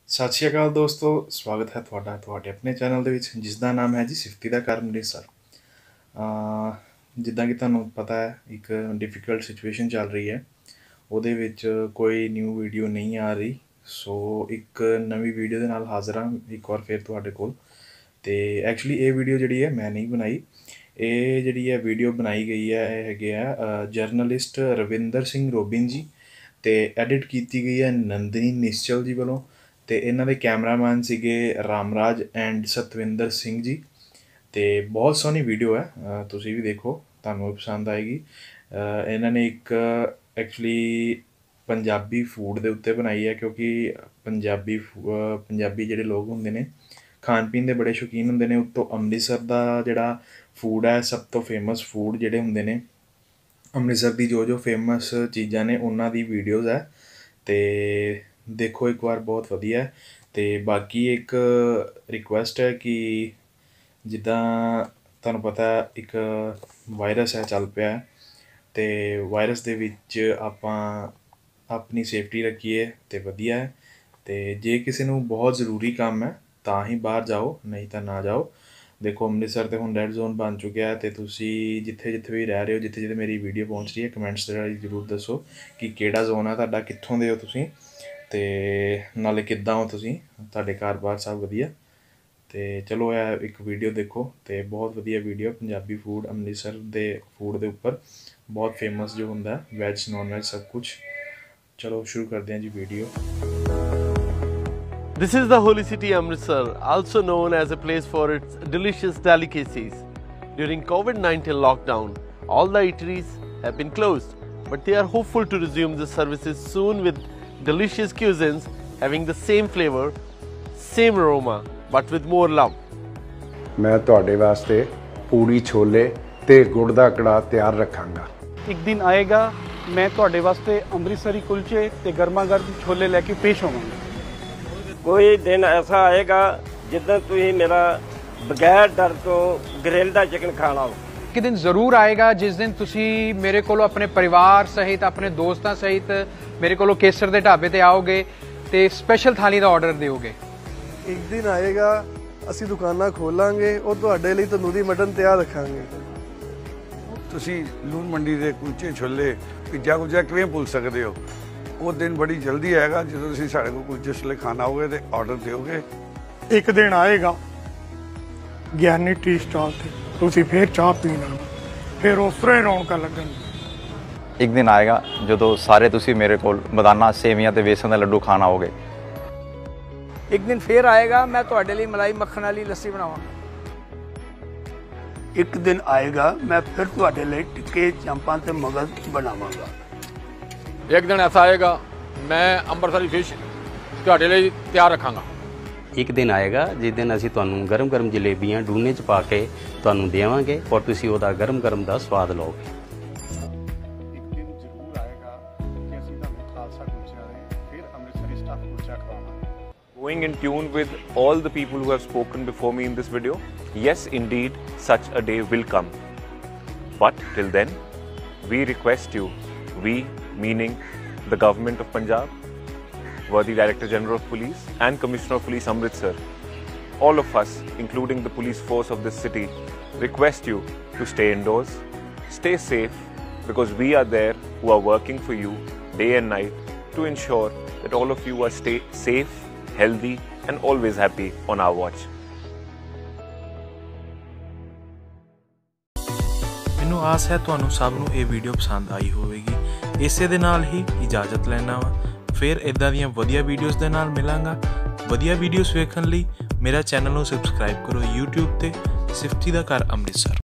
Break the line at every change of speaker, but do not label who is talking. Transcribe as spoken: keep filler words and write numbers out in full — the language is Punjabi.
ਸਤਿ ਸ਼੍ਰੀ ਅਕਾਲ ਦੋਸਤੋ, ਸਵਾਗਤ ਹੈ ਤੁਹਾਡਾ ਤੁਹਾਡੇ ਆਪਣੇ ਚੈਨਲ ਦੇ ਵਿੱਚ ਜਿਸ ਦਾ ਨਾਮ ਹੈ ਜੀ ਸਿਫਤੀ ਦਾ ਘਰ ਅੰਮ੍ਰਿਤਸਰ। ਜਿੱਦਾਂ ਕਿ ਤੁਹਾਨੂੰ ਪਤਾ ਹੈ ਇੱਕ ਡਿਫਿਕਲਟ ਸਿਚੁਏਸ਼ਨ ਚੱਲ ਰਹੀ ਹੈ, ਉਹਦੇ ਵਿੱਚ ਕੋਈ ਨਿਊ ਵੀਡੀਓ ਨਹੀਂ ਆ ਰਹੀ। ਸੋ ਇੱਕ ਨਵੀਂ ਵੀਡੀਓ ਦੇ ਨਾਲ ਹਾਜ਼ਰ ਹਾਂ ਇੱਕ ਵਾਰ ਫਿਰ ਤੁਹਾਡੇ ਕੋਲ। ਅਤੇ ਐਕਚੁਅਲੀ ਇਹ ਵੀਡੀਓ ਜਿਹੜੀ ਹੈ ਮੈਂ ਨਹੀਂ ਬਣਾਈ, ਇਹ ਜਿਹੜੀ ਹੈ ਵੀਡੀਓ ਬਣਾਈ ਗਈ ਹੈ ਇਹ ਹੈਗੇ ਆ ਜਰਨਲਿਸਟ ਰਵਿੰਦਰ ਸਿੰਘ ਰੋਬਿਨ ਜੀ, ਅਤੇ ਐਡਿਟ ਕੀਤੀ ਗਈ ਹੈ ਨੰਦਨੀ ਨਿਸ਼ਚਲ ਜੀ ਵੱਲੋਂ। ਅਤੇ ਇਹਨਾਂ ਦੇ ਕੈਮਰਾਮੈਨ ਸੀਗੇ ਰਾਮਰਾਜ ਐਂਡ ਸਤਵਿੰਦਰ ਸਿੰਘ ਜੀ। ਅਤੇ ਬਹੁਤ ਸੋਹਣੀ ਵੀਡੀਓ ਹੈ, ਤੁਸੀਂ ਵੀ ਦੇਖੋ, ਤੁਹਾਨੂੰ ਵੀ ਪਸੰਦ ਆਏਗੀ। ਇਹਨਾਂ ਨੇ ਇੱਕ ਐਕਚੁਅਲੀ ਪੰਜਾਬੀ ਫੂਡ ਦੇ ਉੱਤੇ ਬਣਾਈ ਹੈ, ਕਿਉਂਕਿ ਪੰਜਾਬੀ ਪੰਜਾਬੀ ਜਿਹੜੇ ਲੋਕ ਹੁੰਦੇ ਨੇ ਖਾਣ ਪੀਣ ਦੇ ਬੜੇ ਸ਼ੌਕੀਨ ਹੁੰਦੇ ਨੇ। ਉੱਤੋਂ ਅੰਮ੍ਰਿਤਸਰ ਦਾ ਜਿਹੜਾ ਫੂਡ ਹੈ, ਸਭ ਤੋਂ ਫੇਮਸ ਫੂਡ ਜਿਹੜੇ ਹੁੰਦੇ ਨੇ ਅੰਮ੍ਰਿਤਸਰ ਦੀ, ਜੋ ਜੋ ਫੇਮਸ ਚੀਜ਼ਾਂ ਨੇ ਉਹਨਾਂ ਦੀ ਵੀਡੀਓਜ਼ ਹੈ। ਅਤੇ ਦੇਖੋ ਇੱਕ ਵਾਰ, ਬਹੁਤ ਵਧੀਆ। ਅਤੇ ਬਾਕੀ ਇੱਕ ਰਿਕੁਐਸਟ ਹੈ ਕਿ ਜਿੱਦਾਂ ਤੁਹਾਨੂੰ ਪਤਾ ਇੱਕ ਵਾਇਰਸ ਹੈ ਚੱਲ ਪਿਆ, ਅਤੇ ਵਾਇਰਸ ਦੇ ਵਿੱਚ ਆਪਾਂ ਆਪਣੀ ਸੇਫਟੀ ਰੱਖੀਏ ਅਤੇ ਵਧੀਆ ਹੈ। ਅਤੇ ਜੇ ਕਿਸੇ ਨੂੰ ਬਹੁਤ ਜ਼ਰੂਰੀ ਕੰਮ ਹੈ ਤਾਂ ਹੀ ਬਾਹਰ ਜਾਓ, ਨਹੀਂ ਤਾਂ ਨਾ ਜਾਓ। ਦੇਖੋ ਅੰਮ੍ਰਿਤਸਰ 'ਤੇ ਹੁਣ ਰੈੱਡ ਜ਼ੋਨ ਬਣ ਚੁੱਕਿਆ, ਅਤੇ ਤੁਸੀਂ ਜਿੱਥੇ ਜਿੱਥੇ ਵੀ ਰਹਿ ਰਹੇ ਹੋ, ਜਿੱਥੇ ਜਿੱਥੇ ਮੇਰੀ ਵੀਡੀਓ ਪਹੁੰਚ ਰਹੀ ਹੈ, ਕਮੈਂਟਸ ਦੇ ਰਾਹੀਂ ਜ਼ਰੂਰ ਦੱਸੋ ਕਿ ਕਿਹੜਾ ਜ਼ੋਨ ਹੈ ਤੁਹਾਡਾ, ਕਿੱਥੋਂ ਦੇ ਹੋ ਤੁਸੀਂ, ਅਤੇ ਨਾਲੇ ਕਿੱਦਾਂ ਹੋ ਤੁਸੀਂ, ਤੁਹਾਡੇ ਘਰ ਬਾਰ ਸਭ ਵਧੀਆ। ਅਤੇ ਚਲੋ ਇਹ ਇੱਕ ਵੀਡੀਓ ਦੇਖੋ, ਅਤੇ ਬਹੁਤ ਵਧੀਆ ਵੀਡੀਓ ਪੰਜਾਬੀ ਫੂਡ ਅੰਮ੍ਰਿਤਸਰ ਦੇ ਫੂਡ ਦੇ ਉੱਪਰ ਬਹੁਤ ਫੇਮਸ ਜੋ ਹੁੰਦਾ ਵੈਜ ਨੋਨ ਵੈਜ ਸਭ ਕੁਛ। ਚਲੋ ਸ਼ੁਰੂ ਕਰਦੇ ਹਾਂ ਜੀ video.
This is the holy city Amritsar, also known as a place for its delicious delicacies. During COVID nineteen lockdown, all the eateries have been closed, but they are hopeful to resume the services soon with delicious cuisines having the same flavor, same aroma, but with more love.
मैं ਤੁਹਾਡੇ ਵਾਸਤੇ ਪੂੜੀ ਛੋਲੇ ਤੇ ਗੁੜ ਦਾ ਕੜਾ ਤਿਆਰ ਰੱਖਾਂਗਾ।
ਇੱਕ ਦਿਨ ਆਏਗਾ ਮੈਂ ਤੁਹਾਡੇ ਵਾਸਤੇ ਅੰਮ੍ਰਿਤਸਰੀ ਕੁਲਚੇ ਤੇ ਗਰਮਾ ਗਰਮ ਛੋਲੇ ਲੈ ਕੇ ਪੇਸ਼ ਹੋਵਾਂਗਾ।
ਕੋਈ ਦਿਨ ਐਸਾ ਆਏਗਾ ਜਿੱਦਾਂ ਤੁਸੀਂ ਮੇਰਾ ਬਗੈਰ ਡਰ ਤੋਂ ਗ੍ਰਿਲ ਦਾ ਚਿਕਨ ਖਾਣਾ ਹੋ।
ਇੱਕ ਦਿਨ ਜ਼ਰੂਰ ਆਏਗਾ ਜਿਸ ਦਿਨ ਤੁਸੀਂ ਮੇਰੇ ਕੋਲੋਂ ਆਪਣੇ ਪਰਿਵਾਰ ਸਹਿਤ, ਆਪਣੇ ਦੋਸਤਾਂ ਸਹਿਤ ਮੇਰੇ ਕੋਲੋਂ ਕੇਸਰ ਦੇ ਢਾਬੇ ਤੇ ਆਓਗੇ ਤੇ ਸਪੈਸ਼ਲ ਥਾਲੀ ਦਾ ਆਰਡਰ ਦਿਓਗੇ।
ਇੱਕ ਦਿਨ ਆਏਗਾ ਅਸੀਂ ਦੁਕਾਨਾਂ ਖੋਲਾਂਗੇ, ਉਹ ਤੁਹਾਡੇ ਲਈ ਤੰਦੂਰੀ ਮਟਨ ਤਿਆਰ ਰੱਖਾਂਗੇ।
ਤੁਸੀਂ ਲੂਣ ਮੰਡੀ ਦੇ ਕੁਲਚੇ ਛੋਲੇ ਪਿੱਜ਼ਾ ਕੁਲਚਾ ਕਿਵੇਂ ਭੁੱਲ ਸਕਦੇ ਹੋ? ਉਹ ਦਿਨ ਬੜੀ ਜਲਦੀ ਆਏਗਾ ਜਦੋਂ ਤੁਸੀਂ ਸਾਡੇ ਕੋਲ ਕੁਲਚੇ ਛੋਲੇ ਖਾਣਾ ਹੋਗੇ ਤੇ ਆਰਡਰ ਦਿਓਗੇ।
ਇੱਕ ਦਿਨ ਆਏਗਾ ਗਿਆਨੀ ਟੀ ਸਟਾਲ ਤੇ ਤੁਸੀਂ ਫੇਰ ਚਾਹ ਪੀਣਾ, ਫਿਰ ਉਸ ਤਰ੍ਹਾਂ ਹੀ ਰੌਣਕਾਂ ਲੱਗਣਗੀਆਂ।
ਇੱਕ ਦਿਨ ਆਏਗਾ ਜਦੋਂ ਸਾਰੇ ਤੁਸੀਂ ਮੇਰੇ ਕੋਲ ਬਦਾਨਾ ਸੇਵੀਆਂ ਤੇ ਵੇਸਣ ਦਾ ਲੱਡੂ ਖਾਣ ਆਓਗੇ।
ਇੱਕ ਦਿਨ ਫੇਰ ਆਏਗਾ ਮੈਂ ਤੁਹਾਡੇ ਲਈ ਮਲਾਈ ਮੱਖਣ ਵਾਲੀ ਲੱਸੀ ਬਣਾਵਾਂਗਾ।
ਇੱਕ ਦਿਨ ਆਏਗਾ ਮੈਂ ਫਿਰ ਤੁਹਾਡੇ ਲਈ ਟਿੱਕੇ ਚਾਂਪਾਂ ਤੇ ਮਗਜ਼ ਬਣਾਵਾਂਗਾ।
ਇੱਕ ਦਿਨ ਐਸਾ ਆਏਗਾ ਮੈਂ ਅੰਮ੍ਰਿਤਸਰੀ ਫਿਸ਼ ਤੁਹਾਡੇ ਲਈ ਤਿਆਰ ਰੱਖਾਂਗਾ।
ਇੱਕ ਦਿਨ ਆਏਗਾ ਜਿਸ ਦਿਨ ਅਸੀਂ ਤੁਹਾਨੂੰ ਗਰਮ ਗਰਮ ਜਲੇਬੀਆਂ ਡੂਨੇ 'ਚ ਪਾ ਕੇ ਤੁਹਾਨੂੰ ਦੇਵਾਂਗੇ ਔਰ ਤੁਸੀਂ ਉਹਦਾ ਗਰਮ ਗਰਮ ਦਾ ਸਵਾਦ ਲਓਗੇ।
ਇੱਕ ਦਿਨ ਜ਼ਰੂਰ ਆਏਗਾ ਕਿ ਅਸੀਂ ਤੁਹਾਨੂੰ ਖਾਲਸਾ ਕੁਲਚਿਆਂ ਦੇ ਫਿਰ ਅੰਮ੍ਰਿਤਸਰੀ ਸਟਫ ਕੁਲਚਾ ਖਵਾਵਾਂਗੇ।
Going in tune with all the people who have spoken before me in this video, yes indeed such a day will come, but till then we request you, we meaning the government of Punjab, worthy Director General of Police and Commissioner of Police Amritsar, all of us including the police force of this city request you to stay indoors, stay safe, because we are there who are working for you day and night to ensure that all of you are stay safe, healthy and always happy on our watch.
ਮੈਨੂੰ ਆਸ ਹੈ ਤੁਹਾਨੂੰ ਸਭ ਨੂੰ ਇਹ ਵੀਡੀਓ ਪਸੰਦ ਆਈ ਹੋਵੇਗੀ। ਇਸੇ ਦੇ ਨਾਲ ਹੀ ਇਜਾਜ਼ਤ ਲੈਣਾ ਵਾ, ਫਿਰ ਇੱਦਾਂ ਦੀਆਂ ਵਧੀਆ ਵੀਡੀਓਜ਼ ਦੇ ਨਾਲ ਮਿਲਾਂਗਾ। ਵਧੀਆ ਵੀਡੀਓਜ਼ ਵੇਖਣ ਲਈ ਮੇਰਾ ਚੈਨਲ ਨੂੰ ਸਬਸਕ੍ਰਾਈਬ ਕਰੋ YouTube 'ਤੇ ਸਿਫਤੀ ਦਾ ਘਰ ਅੰਮ੍ਰਿਤਸਰ।